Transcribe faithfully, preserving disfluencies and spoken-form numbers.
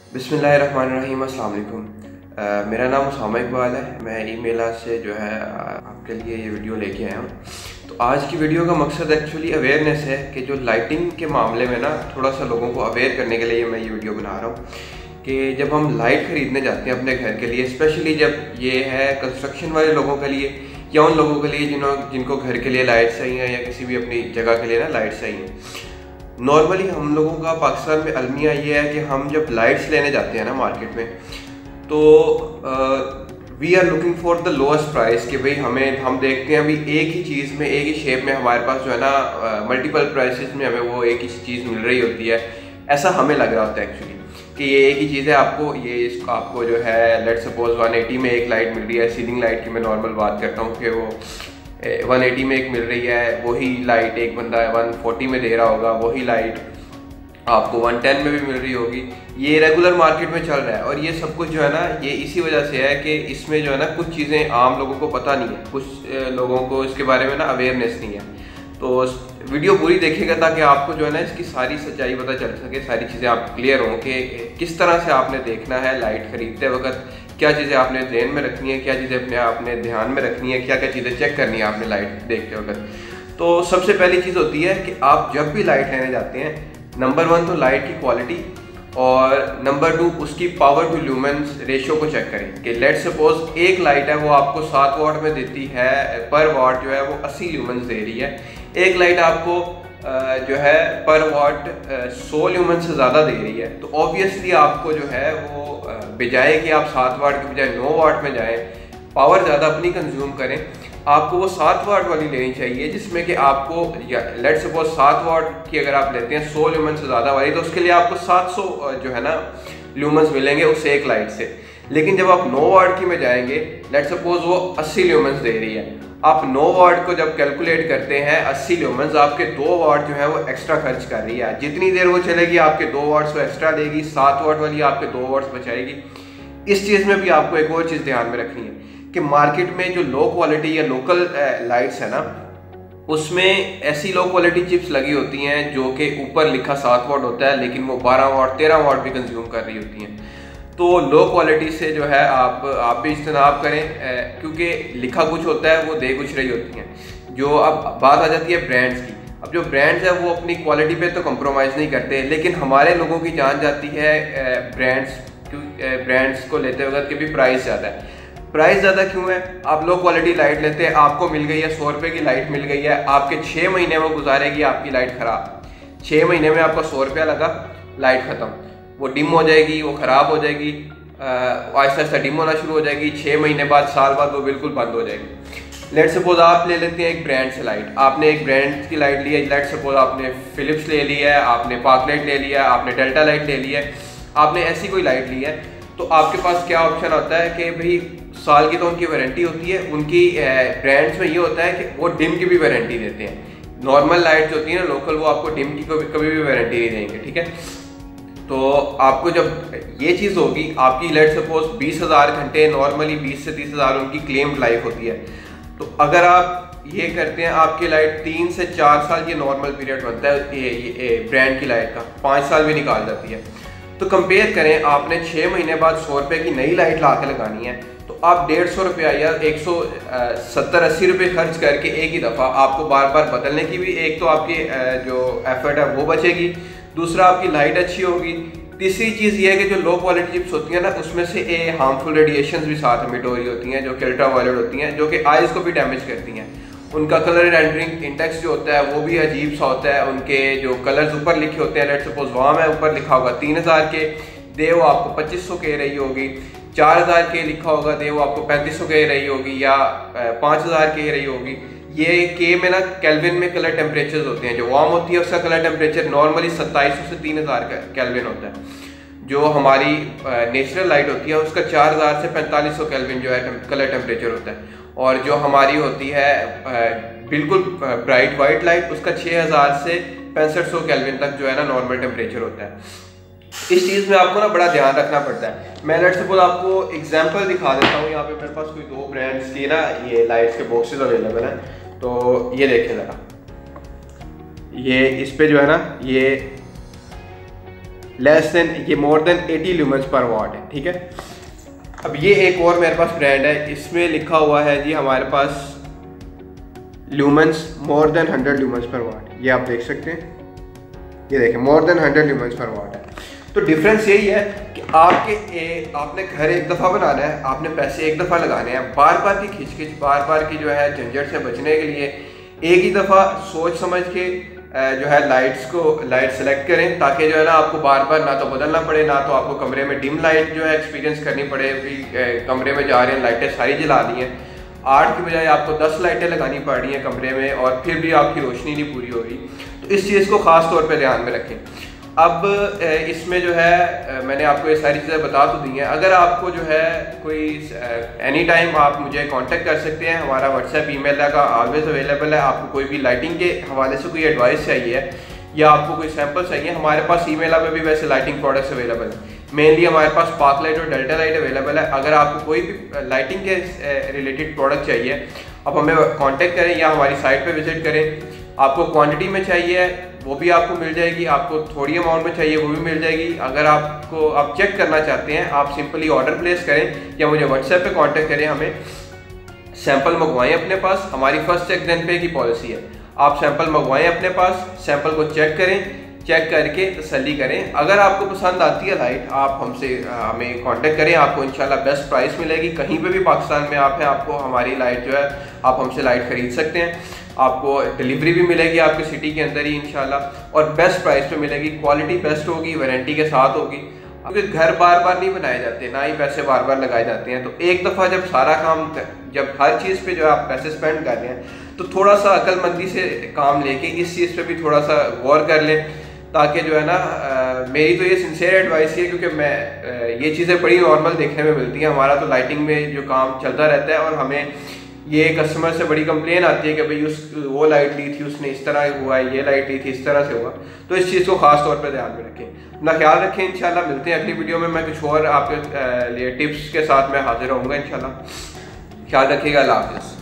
बिस्मिल्लाहिर्रहमानिर्रहीम, अस्सलाम वालेकुम। अ, मेरा नाम उसामा इकबाल है। मैं ईमेला से जो है आपके लिए ये वीडियो लेके आया हूँ। तो आज की वीडियो का मकसद एक्चुअली अवेयरनेस है कि जो लाइटिंग के मामले में ना थोड़ा सा लोगों को अवेयर करने के लिए मैं ये वीडियो बना रहा हूँ कि जब हम लाइट ख़रीदने जाते हैं अपने घर के लिए, स्पेशली जब ये है कंस्ट्रक्शन वाले लोगों के लिए या उन लोगों के लिए जिन्हों जिनको घर के लिए लाइट्स चाहिए या किसी भी अपनी जगह के लिए ना लाइट्स चाहिए। नॉर्मली हम लोगों का पाकिस्तान में अलमिया ये है कि हम जब लाइट्स लेने जाते हैं ना मार्केट में, तो we are looking for the lowest price कि भाई हमें हम देखते हैं अभी एक ही चीज़ में एक ही शेप में हमारे पास जो है ना मल्टीपल प्राइसेस में हमें वो एक ही चीज़ मिल रही होती है। ऐसा हमें लग रहा होता है एक्चुअली कि ये एक ही चीज़ है। आपको ये इसको आपको जो है लेट्स सपोज वन एटी में एक लाइट मिल रही है, सीलिंग लाइट की मैं नॉर्मल बात करता हूँ कि वो वन एटी में एक मिल रही है, वही लाइट एक बंदा वन फोर्टी में दे रहा होगा, वही लाइट आपको वन टेन में भी मिल रही होगी। ये रेगुलर मार्केट में चल रहा है और ये सब कुछ जो है ना ये इसी वजह से है कि इसमें जो है ना कुछ चीज़ें आम लोगों को पता नहीं है, कुछ लोगों को इसके बारे में ना अवेयरनेस नहीं है। तो वीडियो पूरी देखिएगा ताकि आपको जो है ना इसकी सारी सच्चाई पता चल सके, सारी चीज़ें आप क्लियर हों कि किस तरह से आपने देखना है लाइट ख़रीदते वक्त, क्या चीज़ें आपने ध्यान में रखनी है, क्या चीज़ें अपने आपने ध्यान में रखनी है, क्या क्या चीज़ें चेक करनी है आपने लाइट देखते वक्त। तो सबसे पहली चीज़ होती है कि आप जब भी लाइट लेने जाते हैं, नंबर वन तो लाइट की क्वालिटी और नंबर टू उसकी पावर टू ल्यूमेंस रेशियो को चेक करें कि लेट्स सपोज एक लाइट है वो आपको सात वाट में देती है, पर वाट जो है वो अस्सी ल्यूमेंस दे रही है। एक लाइट आपको जो है पर वाट सौ ल्यूमेंस से ज़्यादा दे रही है, तो ऑब्वियसली आपको जो है वो बजाय कि आप सात वाट के बजाय नौ वाट में जाएं, पावर ज़्यादा अपनी कंज्यूम करें, आपको वो सात वाट वाली लेनी चाहिए जिसमें कि आपको लेट सपोज सात वाट की अगर आप लेते हैं सौ ल्यूमेंस से ज़्यादा वाली, तो उसके लिए आपको सात सौ जो है ना ल्यूमेंस मिलेंगे उस एक लाइट से। लेकिन जब आप नौ वाट की में जाएंगे, लेट सपोज वो अस्सी ल्यूमेंस दे रही है, आप नौ वाट को जब कैलकुलेट करते हैं अस्सी ल्यूमेंस, आपके दो वाट जो है वो एक्स्ट्रा खर्च कर रही है। जितनी देर वो चलेगी आपके दो वाट्स वो एक्स्ट्रा लेगी, सात वाट वाली आपके दो वाट्स बचाएगी। इस चीज़ में भी आपको एक और चीज़ ध्यान में रखनी है कि मार्केट में जो लो क्वालिटी या लोकल लाइट्स है ना, उसमें ऐसी लो क्वालिटी चिप्स लगी होती हैं जो कि ऊपर लिखा सात वाट होता है लेकिन वो बारह वाट तेरह वाट भी कंज्यूम कर रही होती हैं। तो लो क्वालिटी से जो है आप आप भी इज्तनाब करें, क्योंकि लिखा कुछ होता है वो दे कुछ रही होती हैं। जो अब बात आ जाती है ब्रांड्स की, अब जो ब्रांड्स है वो अपनी क्वालिटी पे तो कंप्रोमाइज़ नहीं करते, लेकिन हमारे लोगों की जान जाती है ब्रांड्स ब्रांड्स को लेते वक्त कि भी प्राइस ज़्यादा है। प्राइस ज़्यादा क्यों है? आप लो क्वालिटी लाइट लेते हैं, आपको मिल गई है सौ रुपये की लाइट मिल गई है, आपके छः महीने वो गुजारेगी आपकी लाइट ख़राब। छः महीने में आपका सौ रुपया लगा, लाइट ख़त्म, वो डिम हो जाएगी, वो ख़राब हो जाएगी, आहिस्ता आहिस्ता डिम होना शुरू हो जाएगी, छः महीने बाद साल बाद वो बिल्कुल बंद हो जाएगी। लेट सपोज आप ले लेते हैं एक ब्रांड से लाइट, आपने एक ब्रांड की लाइट ली है, लेट सपोज आपने फिलिप्स ले ली है, आपने पार्कलाइट ले लिया, आपने डेल्टा लाइट ले ली है, आपने ऐसी कोई लाइट ली है, तो आपके पास क्या ऑप्शन होता है कि भाई साल की तो उनकी वारंटी होती है, उनकी ब्रांड्स में ये होता है कि वो डिम की भी वारंटी देते हैं। नॉर्मल लाइट जो होती है ना लोकल, वो आपको डिम की कभी कभी भी वारंटी नहीं देंगे, ठीक है। तो आपको जब ये चीज़ होगी, आपकी लेट सपोज बीस हज़ार घंटे, नॉर्मली बीस से तीस हज़ार उनकी क्लेम्ड लाइफ होती है, तो अगर आप ये करते हैं आपकी लाइट तीन से चार साल ये नॉर्मल पीरियड बनता है ये, ये ब्रांड की लाइट का, पाँच साल भी निकाल जाती है। तो कंपेयर करें, आपने छः महीने बाद सौ रुपये की नई लाइट ला के लगानी है, तो आप डेढ़ सौ रुपया या एक सौ सत्तर अस्सी रुपये खर्च करके एक ही दफ़ा आपको बार बार बदलने की भी एक तो आपकी जो एफर्ट है वो बचेगी, दूसरा आपकी लाइट अच्छी होगी, तीसरी चीज़ ये है कि जो लो क्वालिटी चिप्स होती हैं ना उसमें से ए हार्मफुल रेडिएशंस भी साथ में मिट हो रही होती हैं जो कि अल्ट्रावायलेट होती हैं, जो कि आइज़ को भी डैमेज करती हैं। उनका कलर रेंडरिंग इंडेक्स जो होता है वो भी अजीब सा होता है, उनके जो कलर्स ऊपर लिखे होते हैं, लेट सपोज वाम है ऊपर लिखा होगा तीन हज़ार के दे वो आपको पच्चीस सौ के रही होगी, चार हज़ार के लिखा होगा दे वो आपको पैंतीस सौ के रही होगी या पाँच हज़ार के रही होगी। ये के में ना केल्विन में कलर टेम्परेचर होते हैं, जो वार्म होती है उसका कलर टेम्परेचर नॉर्मली सत्ताईस सौ से तीन हज़ार का केल्विन होता है। जो हमारी नेचुरल लाइट होती है उसका चार हज़ार से पैंतालीस सौ केल्विन जो है कलर टेम्परेचर होता है, और जो हमारी होती है बिल्कुल ब्राइट वाइट लाइट उसका छः हज़ार से पैंसठ सौ केल्विन तक जो है ना नॉर्मल टेम्परेचर होता है। इस चीज़ में आपको ना बड़ा ध्यान रखना पड़ता है। मैं लेट्स सपोज आपको एग्जांपल दिखा देता हूँ। यहाँ पे मेरे पास कोई दो ब्रांड्स की ना ये लाइट्स के बॉक्सेस अवेलेबल हैं, तो ये देखें ज़रा, ये इस पे जो है ना ये लेस देन, ये मोर देन एटी ल्यूमेंस पर वाट है, ठीक है। अब ये एक और मेरे पास ब्रांड है, इसमें लिखा हुआ है जी हमारे पास lumens more than hundred lumens पर वाट, ये आप देख सकते हैं, ये देखें मोर देन हंड्रेड ल्यूमेंस पर वाट है। तो डिफरेंस यही है कि आपके ए, आपने घर एक दफ़ा बनाना है, आपने पैसे एक दफ़ा लगाने हैं, बार बार की खिचखिच, बार बार की जो है झंझट से बचने के लिए एक ही दफ़ा सोच समझ के जो है लाइट्स को लाइट सेलेक्ट करें, ताकि जो है ना आपको बार बार ना तो बदलना पड़े, ना तो आपको कमरे में डिम लाइट जो है एक्सपीरियंस करनी पड़े। कमरे में जा रहे हैं, लाइटें सारी जला दी हैं, आठ की बजाय आपको दस लाइटें लगानी पड़ रही हैं कमरे में, और फिर भी आपकी रोशनी नहीं पूरी हो रही। तो इस चीज़ को ख़ास तौर पे ध्यान में रखें। अब इसमें जो है मैंने आपको ये सारी चीज़ें बता तो दी हैं। अगर आपको जो है कोई एनी टाइम आप मुझे कांटेक्ट कर सकते हैं, हमारा व्हाट्सएप ईमेल का ऑलवेज अवेलेबल है। आपको कोई भी लाइटिंग के हवाले से कोई एडवाइस चाहिए या आपको कोई सैंपल चाहिए, हमारे पास ईमेल में भी वैसे लाइटिंग प्रोडक्ट्स अवेलेबल हैं। मेनली हमारे पास स्पार्क लाइट और डेल्टा लाइट अवेलेबल है। अगर आपको कोई भी लाइटिंग के रिलेटेड प्रोडक्ट चाहिए, आप हमें कांटेक्ट करें या हमारी साइट पे विजिट करें। आपको क्वांटिटी में चाहिए वो भी आपको मिल जाएगी, आपको थोड़ी अमाउंट में चाहिए वो भी मिल जाएगी। अगर आपको आप चेक करना चाहते हैं, आप सिंपली ऑर्डर प्लेस करें या मुझे व्हाट्सएप पे कांटेक्ट करें, हमें सैंपल मंगवाएं अपने पास। हमारी फर्स्ट चेक देन पे की पॉलिसी है, आप सैंपल मंगवाएं अपने पास, सैंपल को चेक करें, चेक करके तसल्ली करें। अगर आपको पसंद आती है लाइट, आप हमसे हमें कांटेक्ट करें, आपको इंशाल्लाह बेस्ट प्राइस मिलेगी। कहीं पे भी पाकिस्तान में आप हैं, आपको हमारी लाइट जो है आप हमसे लाइट खरीद सकते हैं। आपको डिलीवरी भी मिलेगी आपके सिटी के अंदर ही इंशाल्लाह, और बेस्ट प्राइस पे मिलेगी। क्वालिटी बेस्ट होगी, वारंटी के साथ होगी। क्योंकि घर बार बार नहीं बनाए जाते, ना ही पैसे बार बार लगाए जाते हैं। तो एक दफ़ा जब सारा काम, जब हर चीज़ पे जो है आप पैसे स्पेंड कर रहे हैं, तो थोड़ा सा अक्लमंदी से काम लेके इस चीज़ पे भी थोड़ा सा गौर कर लें, ताकि जो है ना आ, मेरी तो ये सिंसियर एडवाइस है, क्योंकि मैं आ, ये चीज़ें बड़ी नॉर्मल देखने में मिलती हैं। हमारा तो लाइटिंग में जो काम चलता रहता है, और हमें ये कस्टमर से बड़ी कंप्लेन आती है कि भाई उस वो लाइट ली थी उसने इस तरह हुआ, ये लाइट ली थी इस तरह से हुआ। तो इस चीज़ को खास तौर पे ध्यान में रखें, अपना ख्याल रखें। इंशाल्लाह मिलते हैं अगली वीडियो में, मैं कुछ और आपके लिए टिप्स के साथ मैं हाजिर रहूँगा इंशाल्लाह। ख्याल रखिएगा, अल्लाह हाफ़िज़।